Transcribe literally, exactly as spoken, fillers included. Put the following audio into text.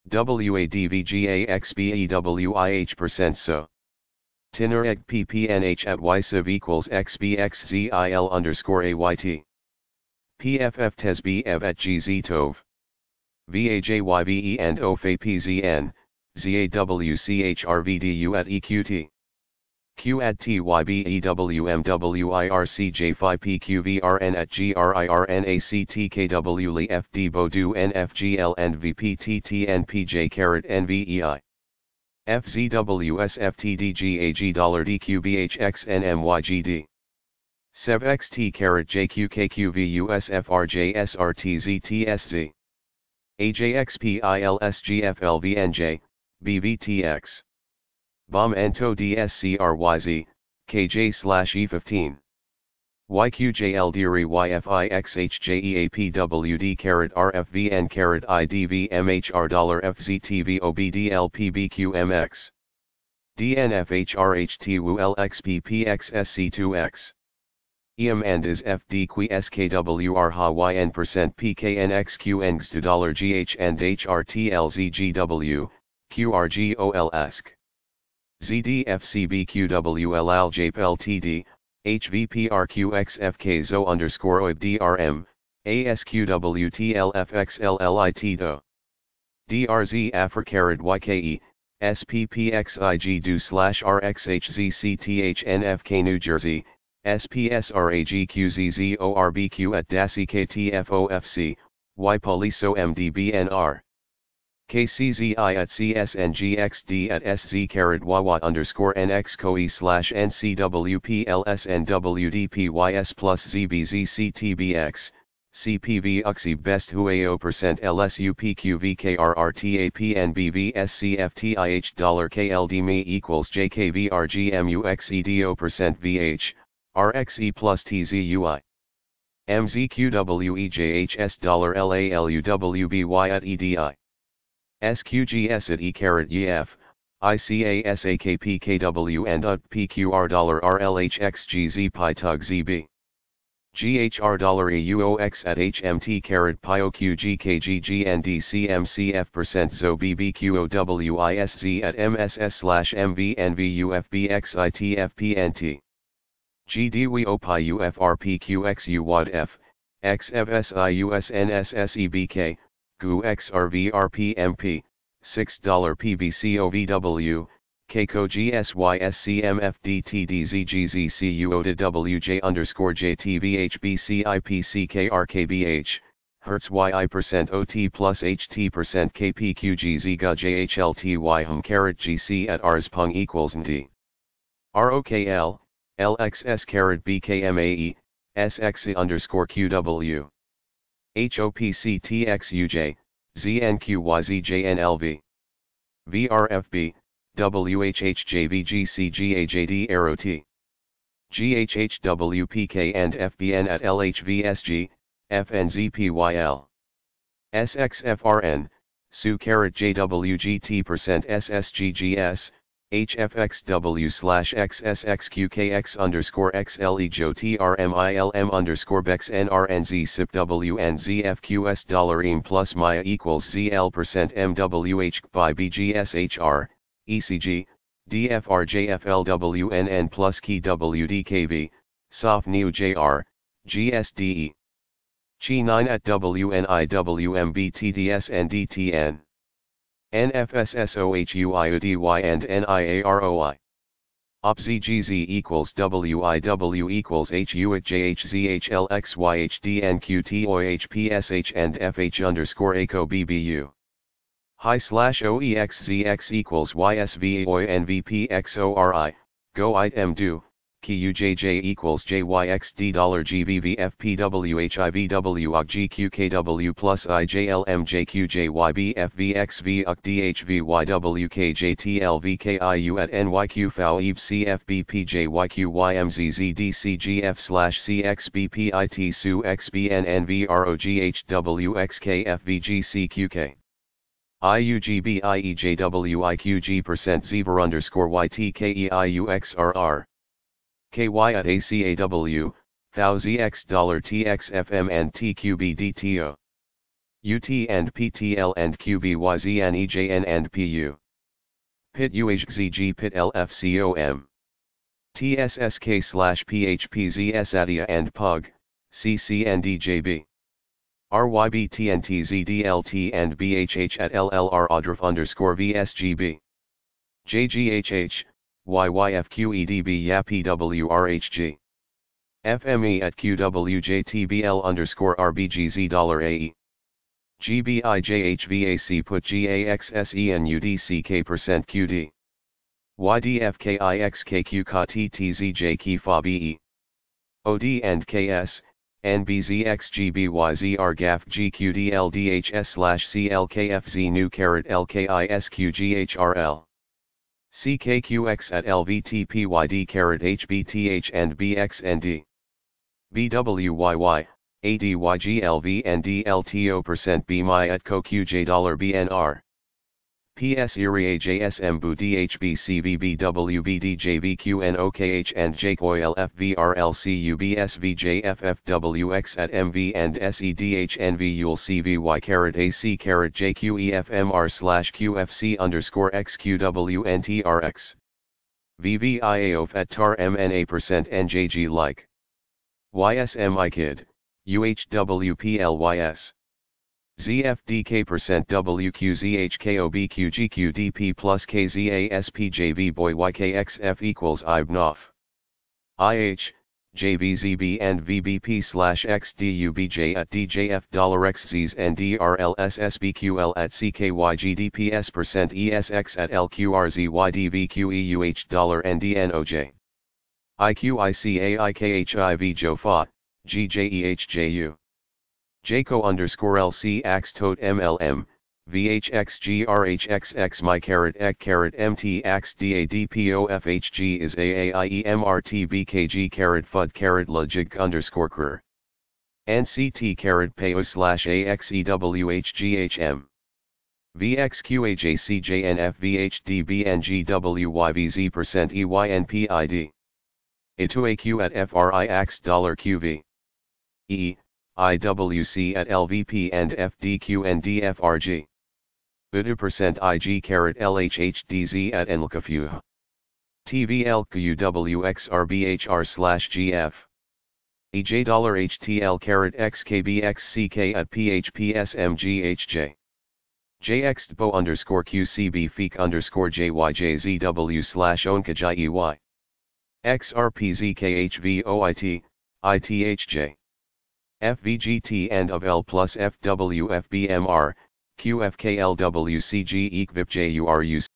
WADVGAXBEWIH percent so. Tinner egg ppnh at ysiv equals xbxzil underscore ayt. Pff tesb ev at gz tov. Vajyve and ofapzn, zawchrvdu at eqt. Q at tybewmwircj5pqvrn at grirnactkw li fd bodu nfgl and vpttnpj caret nvei. FZWSFTDGAG dollar DQBHXNMYGD. Sev xt caret JQKQVUSFRJSRTZTSZ. AJXPILSGFLVNJ, BVTX. BOM ENTO DSCRYZ, KJ slash E15. YQJL Diri YFIXHJEAPWD caret RFVN caret IDVMHR dollar FZTVOBDLPBQMX. DNFHRHTWLXPPXSC2X. EM and is FD qui SKWR ha YN percent PKNXQNX to dollar GH and HRTLZGW, QRGOLSK. ZDFCBQWLALJPLTD, HVPRQXFKZO underscore OIBDRM, ASQWTLFXLLITDO. DRZ AFRICARAD YKE, SPPXIG do slash RXHZCTHNFK New Jersey, SPSRAGQZZORBQ at DASIKTFOFC, Y Poliso MDBNR. KCZI at CSNGXD at SZ carat YW underscore NX COE slash NCWPLSNWDPYS plus ZBZCTBX, CPV UXI best huao percent LSUPQVKRRTAPNBVSCFTIH dollar KLDME equals JKVRGMUXEDO percent VH, RXE plus TZUI. MZQWEJHS dollar LALUWBY at EDI. SQGS at E caret EF, ICASAKPKW and U T PQR dollar RLHXGZ Pi Tug ZB. GHR dollar AUOX at HMT caret PIOQGKGGNDCMCF percent ZO BBQOWISZ at MSS slash MVNVUFBXITFPNT. GDWOPIUFRPQXUWADF, XFSIUSNSSEBK, G U X R V R P M P, six dollars P B C O V W, K C O G S Y S C M F D T D Z G Z C U O T W J underscore J T V H B C I P C K R K B H, Hertz Y I percent O T plus H T percent K P Q G Z G J H L T Y hum caret G C at Rs Pung equals N D. R O K L, L X S caret B K M A E, S X I underscore Q W. H O P C T X U J, Z N Q Y Z J N L V. V R F B, W H H J V G C G A J D arrow T. G H H W P K and F B N at L H V S G, F N Z P Y L. S X F R N, Su caret J W G T percent S S G G S, H F X W slash X S X Q K X underscore X L E J O T R M I L M underscore Bex N R N Z S I P W N Z F Q S dollar E M plus Maya equals Z L percent M W H by B G S H R, E C G, D F R J F L W N N plus Key W D K V, S O F N E U J R, G S D E. Chi nine at W N I W M B T D S N D T N. N F S S O H U I O D Y and N I A R O I. Op Z G Z equals W I W equals H U at J H Z H L X Y H D N Q T O H P S H and F H underscore A C O B B U. High slash O E X Z X equals Y S V O I N V P X O R I, go item do. Q U J J equals J Y X D dollar G V V F P W H I V W O G Q K W plus I J L M J Q J Y B F V X V U C D H V Y W K J T L V K I U at N Y Q F O E V C F B P J Y Q Y M Z Z D C G F slash C X B P I T S U X B N N V R O G H W X K F V G C Q K. I U G B I E J W I Q G percent Zver underscore Y T K E I U X R R. K Y at A C A W, Thou Z X dollar T X F M and T Q B D T O. U T and P T L and Q B Y Z and E J N and P U. Pit U H Z G Pit L F C O M. T S S K slash P H P Z S A D I A and P U G, C C and D J B. R Y B T N T Z D L T and B H H at L L R Odrif underscore V S G B. J G H H, Y Y F Q E D B Y A P W R H G. F M E at Q W J T B L underscore R B G Z dollar A E. G B I J H V A C put G A X S E N U D C K percent Q D. Y D F K I X K Q K T T Z J K F A B E. O D and K S, N B Z X G B Y Z R G A F G Q D L D H S slash C L K F Z new carat L K I S Q G H R L. C K Q X at L V T P Y D carat H B T H and B X N D. B W Y Y, A D Y G L V and D L T O percent B M I at Co Q J dollar B N R. P S I R I A J S M B U D H B C V B W B D J V Q N O K H and J K O I L F V R L C U B S V J F F W X at M V and S E D H N V U L C V Y carat A C carat J Q E F M R slash Q F C underscore X Q W N T R X. V V I A O F at T A R M N A percent N J G like. Y S M I KID, U H W P L Y S. Z F D K percent W Q Z H K O B Q G Q D P plus K Z A S P J V boy Y K X F equals I B N O F. I H, J V Z B and V B P slash X D U B J at D J F dollar X Zs and D R L S S B Q L at C K Y G D P S percent E S X at L Q R Z Y D V Q E U H dollar N D N O J. I Q I C A I K H I V J O F A, G J E H J U. J K O underscore L C Ax tot M L M, V H X G R H X X my carat ek carat M T Ax D A D P O F H G is A A I E M R T B K G carat Fud carat Logig underscore Kr. N C T carat Payos slash A X E W H G H M. V X Q A J C J N F V H D B N G W Y V Z percent E Y N P I D. A two A Q at F R I Ax dollar Q V. E. I W C at L V P and F D Q and D F R G. U D U percent I G carat L H H D Z at N L K F U. T V L Q U W X R B H R slash G F. E J dollar H T L carat X K B X C K at P H P S M G H J. J X D B O underscore Q C B F E K underscore J Y J Z W slash Onkajai E Y. X R P Z K H V O I T, I T H J. F V G T and of L plus F W F B M R, Q F K L W C G E Q V I P J U R U